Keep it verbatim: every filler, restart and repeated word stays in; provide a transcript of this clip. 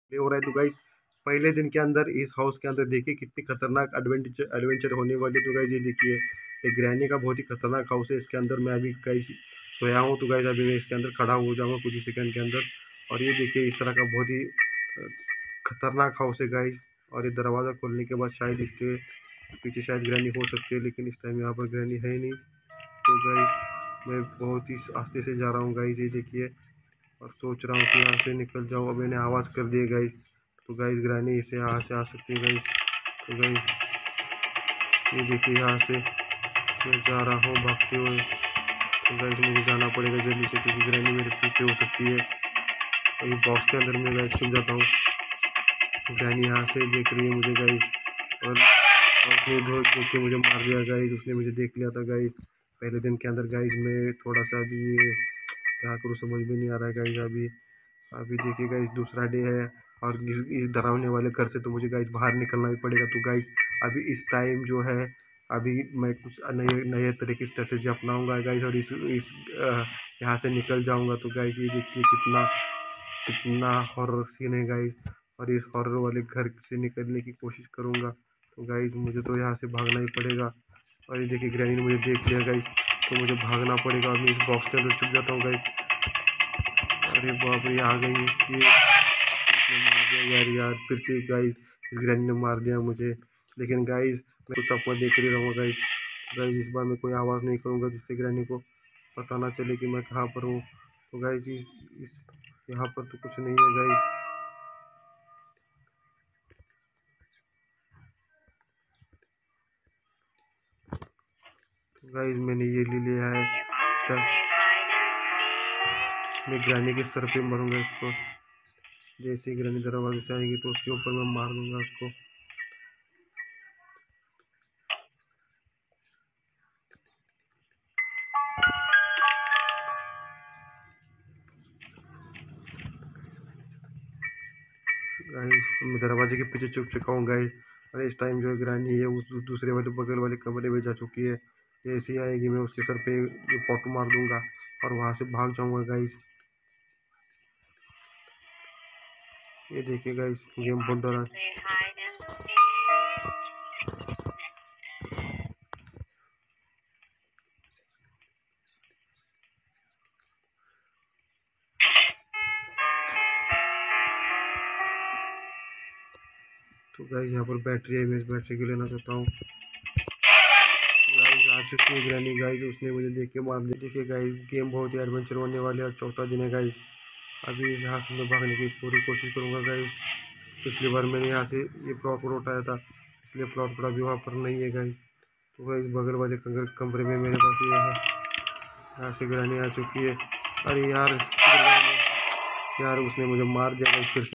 हो रहा है। तो गाइस पहले दिन के अंदर इस हाउस के अंदर देखिए कितनी खतरनाक एडवेंचर एडवेंचर होने वाली। तो गाइस ये देखिए ये ग्रैनी का बहुत ही खतरनाक हाउस है। इसके अंदर मैं अभी गाइस सोया हूँ। तो गाइस अभी मैं इसके अंदर खड़ा हो जाऊंगा कुछ ही सेकंड के अंदर। और ये देखिए इस तरह का बहुत ही अ, खतरनाक हाउस है गाइस। और ये दरवाज़ा खोलने के बाद शायद इसके पीछे शायद ग्रैनी हो सकती है, लेकिन इस टाइम यहाँ पर ग्रैनी है ही नहीं। तो गाइस मैं बहुत ही आस्ते से जा रहा हूँ गाइस, ये देखिए। और सोच रहा हूँ कि यहाँ से निकल जाऊँ। अब मैंने आवाज़ कर दी है गाइस। तो गाइस ग्रैनी इसे यहाँ से आ सकती है गाइस। तो गाइस ये देखिए यहाँ से मैं जा रहा हूँ भागते हुए। तो गाइस मुझे जाना पड़ेगा जल्दी से, क्योंकि ग्रैनी मेरे पीछे हो सकती है। और ये बॉक्स के अंदर मैं गाइस छुप जाता हूँ। ग्रैनी यहाँ से देख रही है मुझे गाइस। और और उसने धो देख के मुझे मार दिया गाइस। उसने मुझे देख लिया था गाइस पहले दिन के अंदर। गाइस मैं थोड़ा सा अभी ये क्या करूँ समझ में नहीं आ रहा है गाइस। अभी अभी देखिए गाइस दूसरा डे है और इस इस डरावने वाले घर से तो मुझे गाइस बाहर निकलना ही पड़ेगा। तो गाइस अभी इस टाइम जो है अभी मैं कुछ नए नए तरह की स्ट्रेटेजी अपनाऊंगा गाइस, और इस इस अ, यहाँ से निकल जाऊंगा। तो गाइस ये देखिए कितना कितना हॉरर सीन है गाइस। और इस हॉरर वाले घर से निकलने की कोशिश करूंगा। तो गाइस मुझे तो यहाँ से भागना ही पड़ेगा। और ये देखिए ग्रैनी ने मुझे देख लिया गाइस, तो मुझे भागना पड़ेगा। और मैं इस बॉक्स के अंदर छुप जाता हूँ गाइस। अरे बाप रे आ गई ये, इसने मार दिया यार यार फिर से गाइस। इस ग्रैनी ने मार दिया मुझे। लेकिन गाइस मैं कुछ आपको देख ही रहूँगा गाइस। गाइस इस बार मैं कोई आवाज़ नहीं करूँगा जिससे ग्रैनी को पता ना चले कि मैं कहाँ पर हूँ। तो गाइस इस, इस यहाँ पर तो कुछ नहीं है गाइस। तो गाइस मैंने ये ले लिया है। तब मैं ग्रैनी के सर पे मारूंगा इसको। जैसे ही ग्रैनी दरवाजे से आएगी तो उसके ऊपर मैं मार दूंगा उसको। गाइस मैं दरवाजे के पीछे छुप चुका हूँ गाइस। और इस टाइम जो है ग्रैनी है उस दूसरे वाले बगल वाले कमरे में जा चुकी है। जैसे ही आएगी मैं उसके सर पे ये पॉट मार दूंगा और वहां से भाग जाऊंगा गाइस। ये देखिए गाइस गेम बहुत डरा। तो गाइस यहाँ पर बैटरी है, मैं इस बैटरी को लेना चाहता हूँ। गाइस आ चुकी है ग्रैनी गाइस, उसने मुझे देख के मार दिया। देखिए गाइस गेम बहुत ही एडवेंचर होने वाले है। चौथा दिन है गाइस। अभी यहाँ से मैं भागने की पूरी कोशिश करूँगा गाइस। पिछली बार मैंने यहाँ से ये प्लॉट पर उठाया था, इसलिए प्लॉट पर अभी वहाँ पर नहीं है गाइस। तो गाइस बगल वाले कमरे में मेरे पास ये है। यहाँ से ग्रैनी आ चुकी है। अरे यार यार उसने मुझे मार दिया गाइस फिर से।